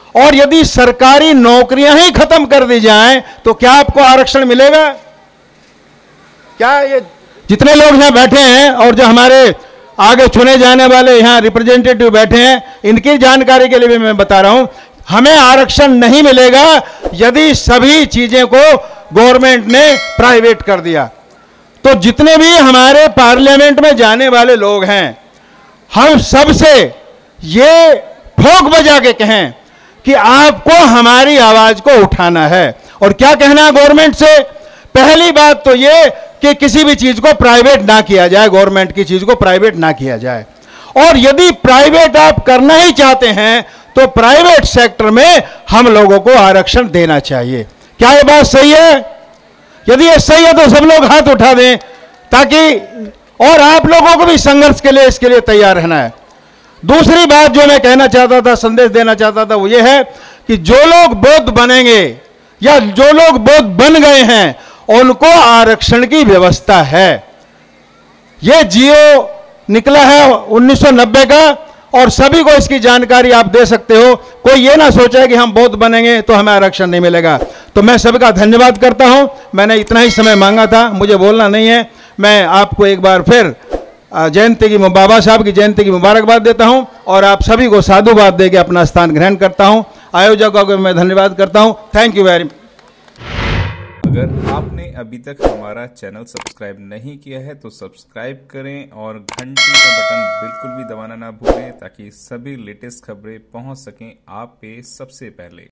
और यदि सरकारी नौकरियां ही खत्म कर दी जाएं तो क्या आपको आरक्षण मिलेगा? क्या ये जितने लोग यहां बैठे हैं और जो हमारे आगे चुने जाने वाले यहां रिप्रेजेंटेटिव बैठे हैं, इनकी जानकारी के लिए भी मैं बता रहा हूं, हमें आरक्षण नहीं मिलेगा यदि सभी चीजें को गवर्नमेंट ने प्राइवेट कर दिया। तो जितने भी हमारे पार्लियामेंट में जाने वाले लोग हैं, हम सबसे ये ठोक बजा के कहें कि आपको हमारी आवाज को उठाना है। और क्या कहना है गवर्नमेंट से? पहली बात तो ये कि किसी भी चीज को प्राइवेट ना किया जाए, गवर्नमेंट की चीज को प्राइवेट ना किया जाए। और यदि प्राइवेट आप करना ही चाहते हैं तो प्राइवेट सेक्टर में हम लोगों को आरक्षण देना चाहिए। क्या ये बात सही है? यदि ये सही है तो सब लोग हाथ उठा दें, ताकि और आप लोगों को भी संघर्ष के लिए इसके लिए तैयार रहना है। दूसरी बात जो मैं कहना चाहता था, संदेश देना चाहता था, वो ये है कि जो लोग बौद्ध बनेंगे या जो लोग बौद्ध बन गए हैं उनको आरक्षण की व्यवस्था है। यह जियो निकला है 1990 का और सभी को इसकी जानकारी आप दे सकते हो। कोई ये ना सोचे कि हम बौद्ध बनेंगे तो हमें आरक्षण नहीं मिलेगा। तो मैं सबका धन्यवाद करता हूं। मैंने इतना ही समय मांगा था, मुझे बोलना नहीं है। मैं आपको एक बार फिर जयंती की, बाबा साहब की जयंती की मुबारकबाद देता हूं और आप सभी को साधुवाद देकर अपना स्थान ग्रहण करता हूं। आयोजकों को मैं धन्यवाद करता हूं। Thank you very much. अगर आपने अभी तक हमारा चैनल सब्सक्राइब नहीं किया है तो सब्सक्राइब करें और घंटी का बटन बिल्कुल भी दबाना ना भूलें, ताकि सभी लेटेस्ट खबरें पहुंच सकें आप पे सबसे पहले।